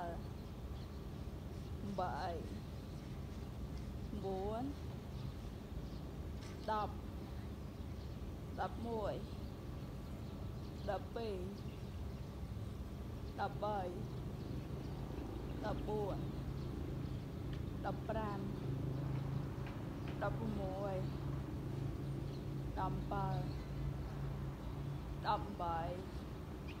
bảy bốn 10 11 12 13 14 15 16 17 18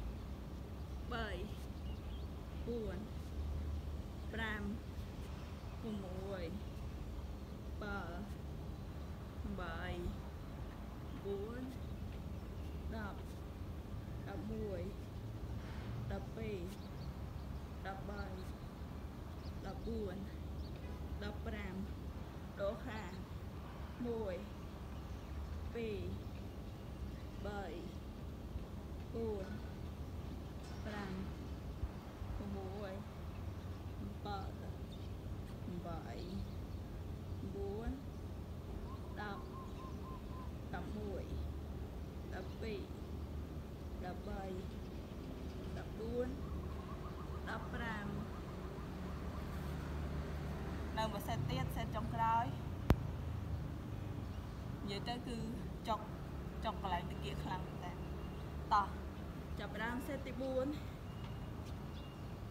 7 4 5 6 7 8 4 10 11 12 13 14 15 đổ khả 1 2 3 4 5 6 7 8 9 10 11 12 13 14 15 នៅមួយសេតទៀតសេតចុងក្រោយនិយាយទៅគឺចុកកន្លែងតាគៀកខ្លាំងមែនតើតោះចាប់ផ្ដើមសេតទី4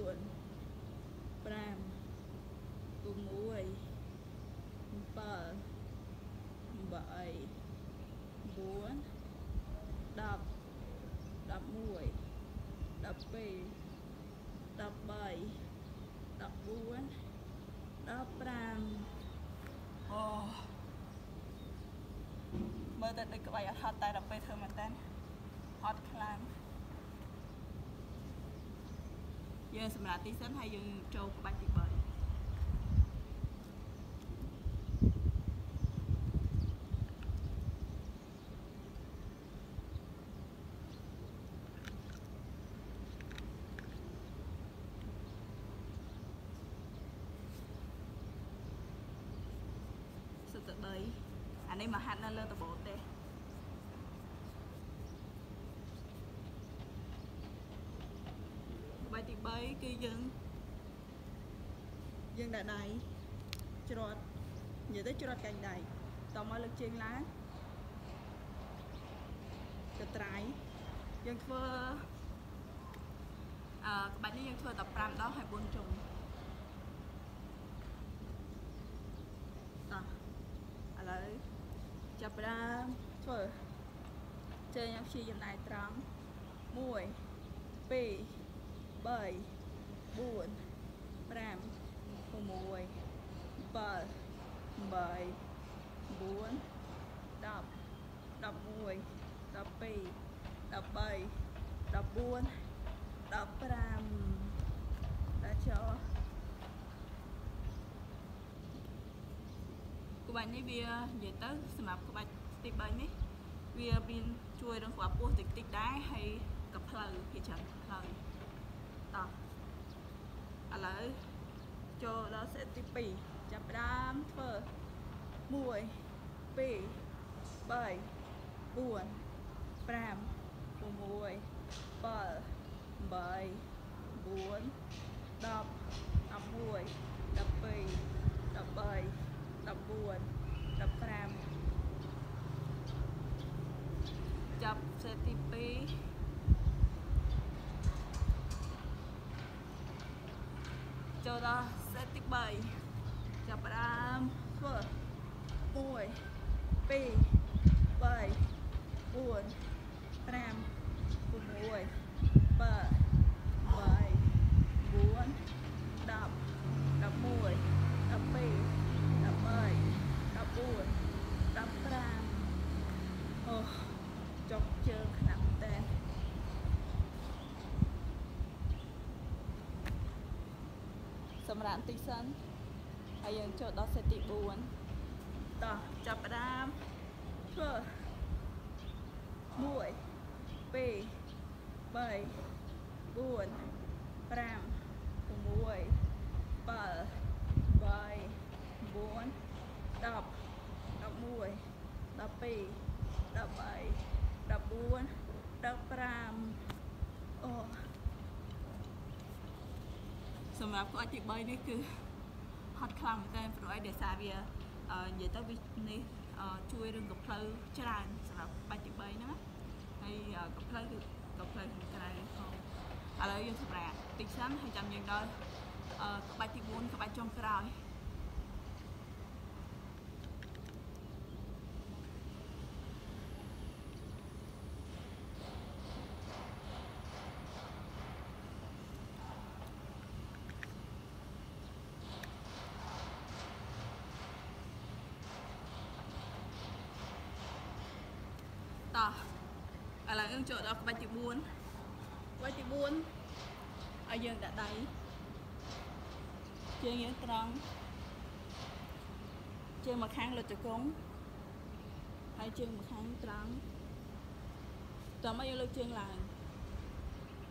4 5 6 7 8 4 10 11 12 13 14 15 អូមើលទៅដូចក្បាច់អត់ហត់តែដល់ពេលធ្វើមែនតើហត់ខ្លាំងយើងសម្រាប់ទីសិនហើយយើងចូលក្បាច់ទី3អានេះមកហាត់នៅលើដបូលទេក្បាច់ទី3គឺយើងដាក់ដៃច្រត់និយាយទៅច្រត់កាញ់ដៃតមកលើកជើងឡើងកត្រៃយើងធ្វើក្បាច់នេះយើងធ្វើតែ5ដងហើយ4ជុំឥឡូវចាប់ផ្ដើមធ្វើជើងខ្ញុំព្យាយាមដៃត្រង់1 2 3 4 5 6 7 8 4 10 11 12 13 14 15 ដាក់ចូលក្បាច់នេះវានិយាយទៅសម្រាប់ក្បាច់ទី3នេះវាមានជួយរឹងក្បាលពោះតិចតិចដែរហើយក៏ផ្លូវភាគច្រើនផ្លូវតោះឥឡូវចូលដល់សេតទី2ចាប់ផ្ដើមធ្វើ1 2 3 4 5 6 7 8 ចាប់សេតទី2ចូលដល់សេតទី3ចាប់ផ្ដើមធ្វើ1 2 3 4 5 6 7 8 9 10 11 12 13 14 15 អូចុកជើងខ្លាំងតែសម្រាប់ទីសិនហើយយើងចូលដល់សេតទី4តោះចាប់ផ្ដើមធ្វើ1 2 3 4 5 6 7 8 9 10 11 12 13 14 15 អូសម្រាប់ក្បាច់ទី3នេះគឺហត់ខ្លាំងមែនតើព្រោះអីដោយសារវានិយាយទៅវានេះជួយរឿងកផ្លូវច្រើនសម្រាប់ក្បាច់ទី3ហ្នឹងហើយកផ្លូវគឺកផ្លូវខាងក្រៅផងឥឡូវយើងសម្រាប់តិចសិនហើយចាំយើងដល់ក្បាច់ទី4ក្បាច់ចុងក្រោយតោះឥឡូវយើងចូលដល់ក្បាច់ទី4ក្បាច់ទី4ឲ្យយើងដាក់ដៃជើងយើងត្រង់ជើងមកខាងលុតជង្គង់ហើយជើងមកខាងត្រង់តោះមកយើងលើកជើងឡើង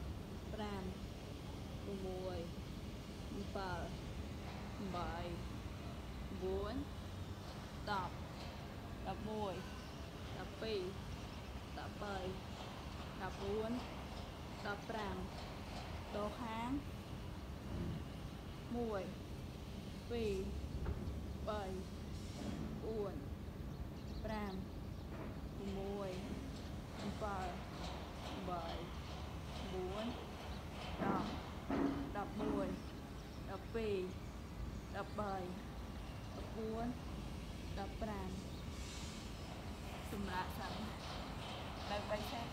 5 6 7 8 9 10 11 12 13 14 15 đo kháng 1 2 3 4 5 6 7 8 9 10 11 12 13 14 15 សម្រាប់សិនដល់3សេត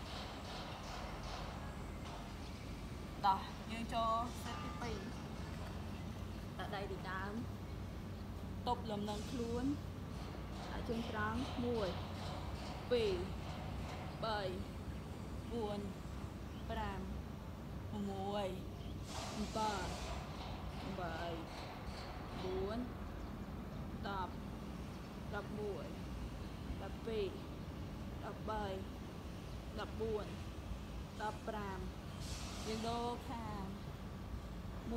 ដោះយើងចូលសេតទី2ដាក់ដៃទីដើមតប់លំនឹងខ្លួនដាក់ជើងត្រង់1 2 3 4 5 6 7 8 9 10 11 12 13 14 15 យើងដូរខាង1 2 3 4 5 6 7 8 9 10 11 12 13 14 15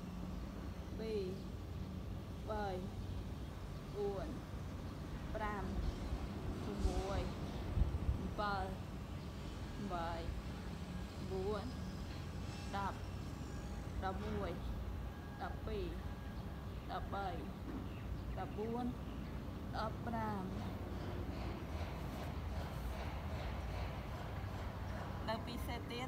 ដល់2សេតទៀត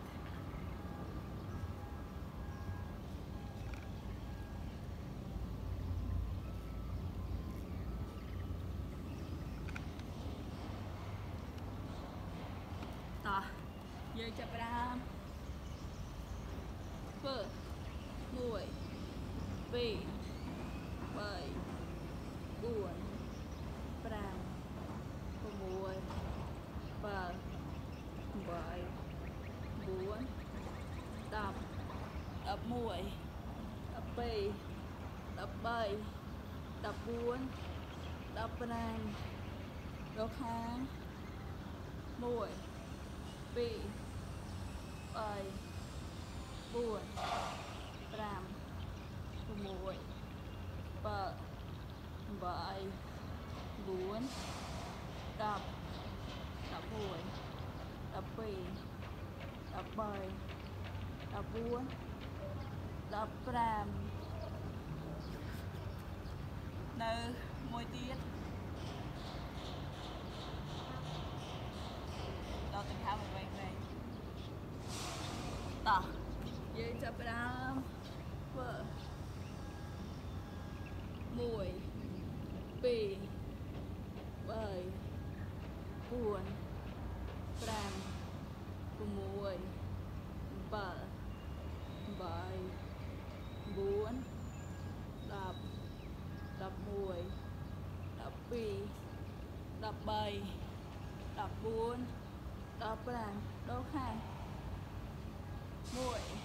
តោះយើងចាប់ផ្ដើមធ្វើ1 2 3 4 5 6 7 8 9 10 11 12 13 14 15 ដល់ខាង1 2 3 4 5 6 7 8 9 10 11 12 13 14 15 នៅមួយទៀតដល់ទៅខាងវិញវិញតោះយើងចាប់ផ្ដើមធ្វើ1 2 3 4 5 6 7 8 9 10 11 12 13 14 15ដល់ខាង1 2 3 4 5 6 7 8 9 10 11 12 13 14 15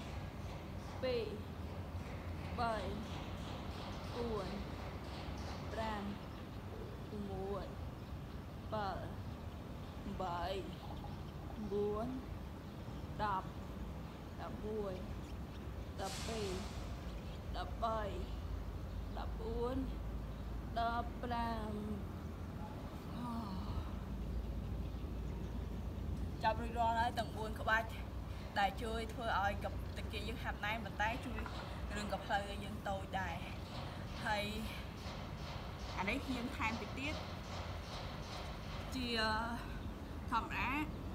ចាប់រួចរាល់ហើយទាំង4ក្បាច់ដែលជួយធ្វើឲ្យកាគៀកយើងហាប់ណែនប៉ុន្តែជួយរឿងកាភ្លៅឲ្យយើងតូចដែរហើយអានេះយើងថែមទៅទៀតជាធម្មតា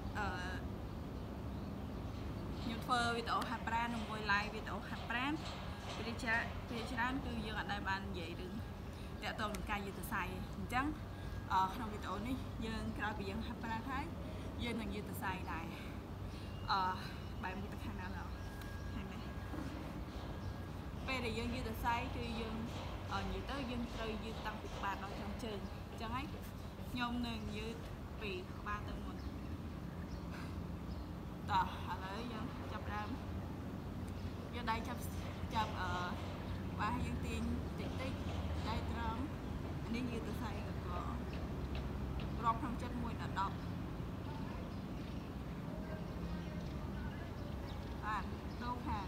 ខ្ញុំធ្វើវីដេអូហាត់ប្រាណជាមួយ live វីដេអូហាត់ប្រាណពេលច្រើនគឺយើងអត់ដែលបាននិយាយរឿងតាក់ទងនឹងការយឺតសរសៃអញ្ចឹងក្នុងវីដេអូនេះយើងក្រោយពីយើងហាត់ប្រាណហើយយើងនឹងយឺតសរសៃដែរបែរមុខទៅខាងណាឡើយខាងនេះពេលដែលយើងយឺតសរសៃគឺយើងនិយាយទៅយើងត្រូវយឺតតាំងពីក្បាលដល់ចុងជើងអញ្ចឹងហើយខ្ញុំនឹងយឺតពីក្បាលទៅមុនតោះឥឡូវយើងចាប់ដើមយកដៃចាប់បាសយើងទាញតិចតិចដៃត្រង់នេះយឺតទៅស្អីក៏រាប់ក្នុងចិត្ត1ដល់10បានដូរខាង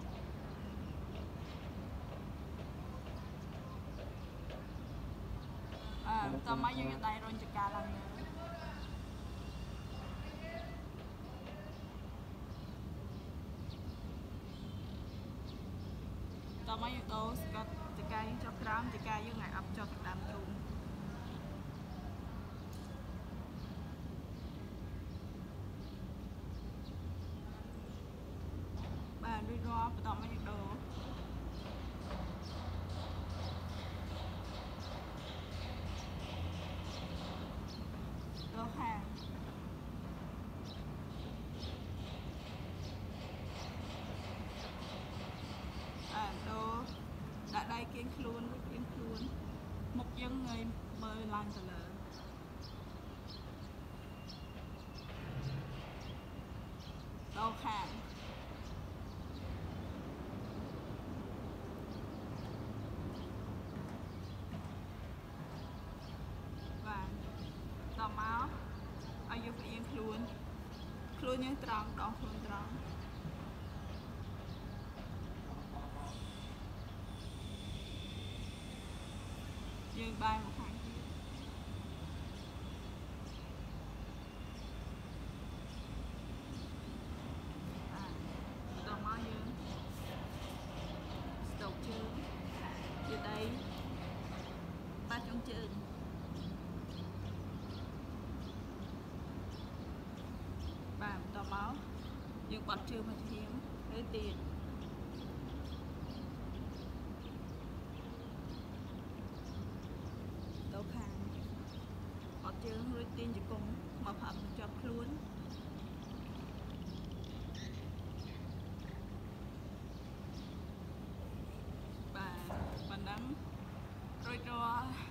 តោះមកយើងយកដៃរុញចង្កាឡើងលើតោះមកយើងដូរស្កត់ចង្កាយើងចុះក្រោមចង្កាយើងឲ្យអប់ចុះទៅតាមទ្រូងបាទរួចរាល់បន្តមកយើងដូរខាងដូរដាក់ដៃគៀងខ្លួនរួចគៀងខ្លួនមុខយើងងើយមើលឡើងទៅលើដូរខាងបាទតមកឲ្យយើងផ្អៀងខ្លួនយើងត្រង់ដងខ្លួនត្រង់យើងបែរមកខាងទៀតតមកយើងស្តុកជើងយកដៃបាត់ចុងជើងបាទបន្តមកយើងបត់ជើងមកធៀងឬទៀតដូរខាងបត់ជើងរួចទាញជង្គង់មកផាប់ជាប់ខ្លួនបាទបណ្ដឹងរួចរាល់